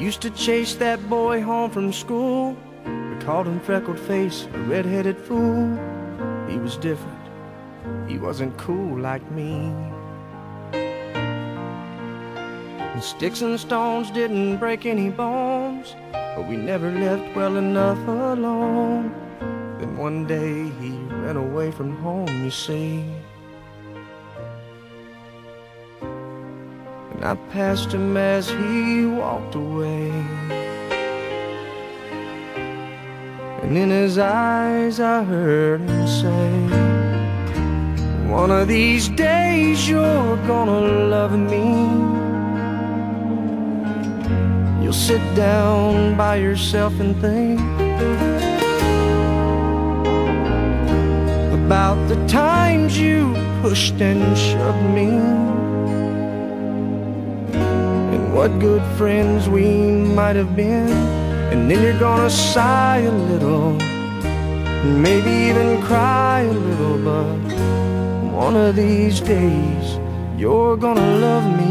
used to chase that boy home from school. We called him freckled face, a red-headed fool. He was different, he wasn't cool like me. And sticks and stones didn't break any bones, but we never left well enough alone. Then one day he ran away from home, you see. And I passed him as he walked away, and in his eyes I heard him say, one of these days you're gonna love me. You'll sit down by yourself and think about the times you pushed and shoved me, and what good friends we might have been. And then you're gonna sigh a little, maybe even cry a little, but one of these days you're gonna love me.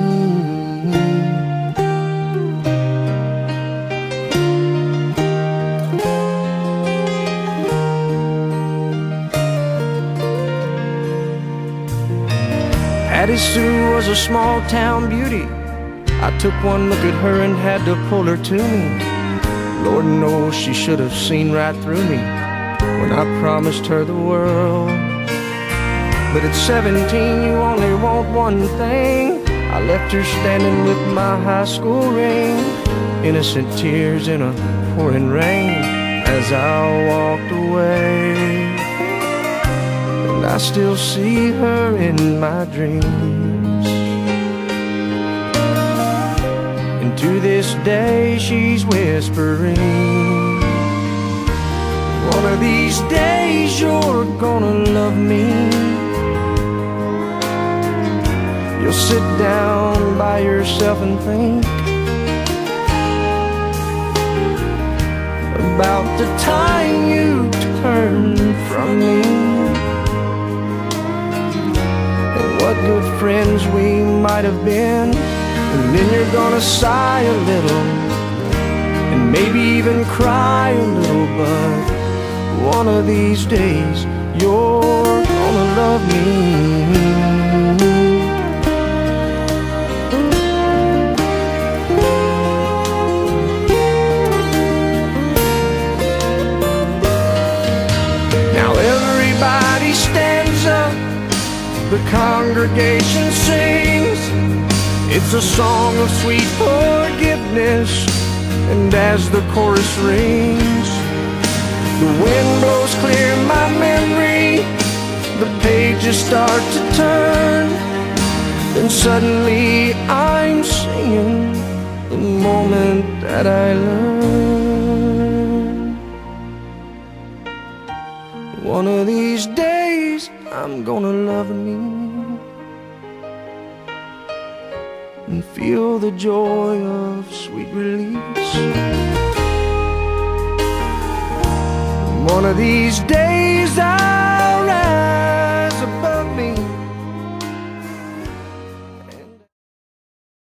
Addie Sue was a small town beauty. I took one look at her and had to pull her to me. Lord knows she should have seen right through me when I promised her the world. But at 17 you only want one thing. I left her standing with my high school ring, innocent tears in a pouring rain as I walked away. And I still see her in my dreams, and to this day she's whispering, one of these days you're gonna love me. You'll sit down by yourself and think about the time you turned from me, and what good friends we might have been. And then you're gonna sigh a little, and maybe even cry a little, but one of these days you're gonna love me. Now everybody stands up, the congregation sings. It's a song of sweet forgiveness, and as the chorus rings, the wind blows clear my memory, the pages start to turn, then suddenly I'm singing the moment that I learned. One of these days I'm gonna love me and feel the joy of sweet release. One of these days